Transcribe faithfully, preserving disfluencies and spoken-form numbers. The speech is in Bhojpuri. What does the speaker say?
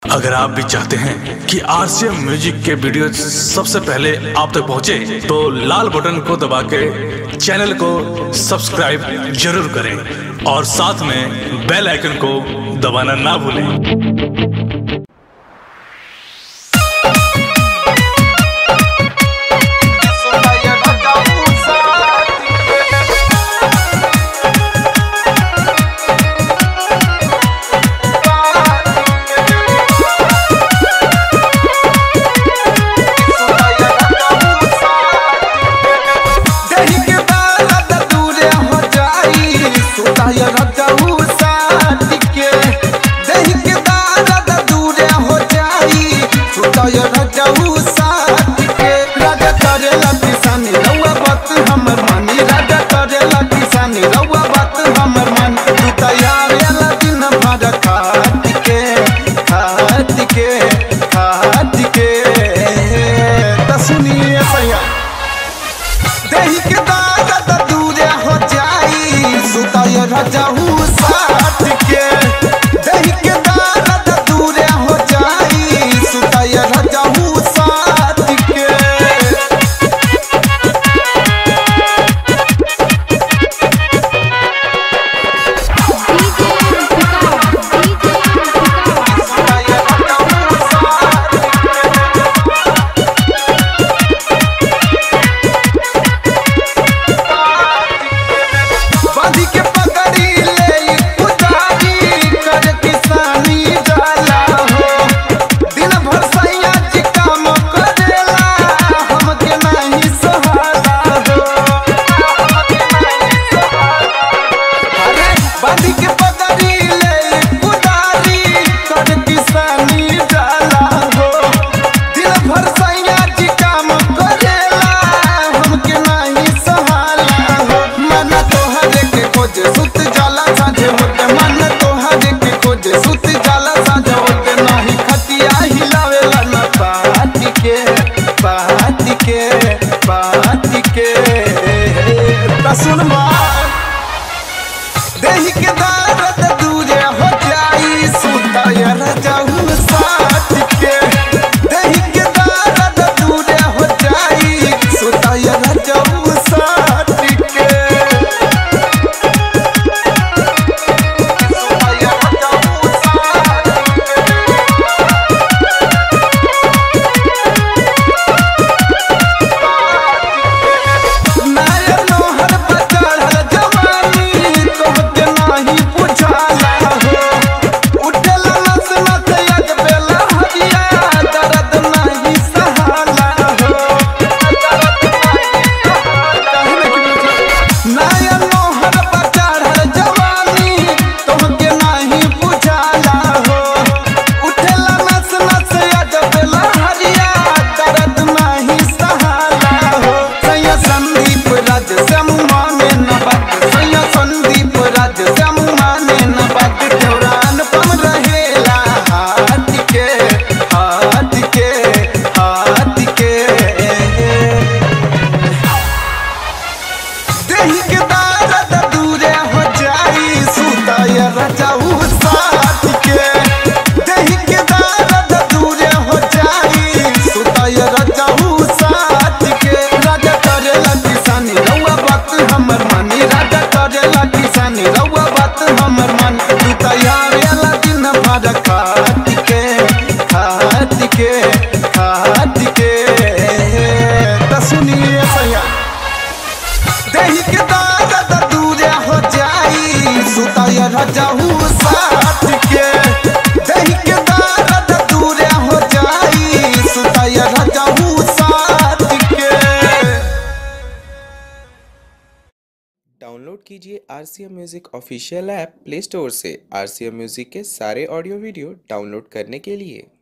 अगर आप भी चाहते हैं कि आरसीएम म्यूजिक के वीडियो सबसे पहले आप तक पहुंचे, तो लाल बटन को दबा के चैनल को सब्सक्राइब जरूर करें और साथ में बेल आइकन को दबाना ना भूलें। रजाऊ साथ के दही के दारद दूरे हो जाई, सुताय रजाऊ साथ के। बांधी के सुन दही के दारद दूरे हो जाई, सुताय रजाऊ साथ के दही के दारद दूरे हो जाई, सुताय रजाऊ साथ के। सुताय रजाऊ साथ रजाऊ साथ के दही के दारद दूरे हो जाई, सुताय रजाऊ साथ के। राजा करेला किसानी रउआ बात हमर मानी, राजा करेला किसानी रउआ बात हमर मान, तू तैयार दिन भर खात के खात के खात के। त सुनिए सैया दही के दारद दूरे हो जाई, सुताय रजाऊ साथ के दही के दारद दूरे हो जाई, सुताय रजाऊ साथ के। डाउनलोड कीजिए RCM music official app play store से आरसीएम म्यूजिक के सारे ऑडियो वीडियो डाउनलोड करने के लिए।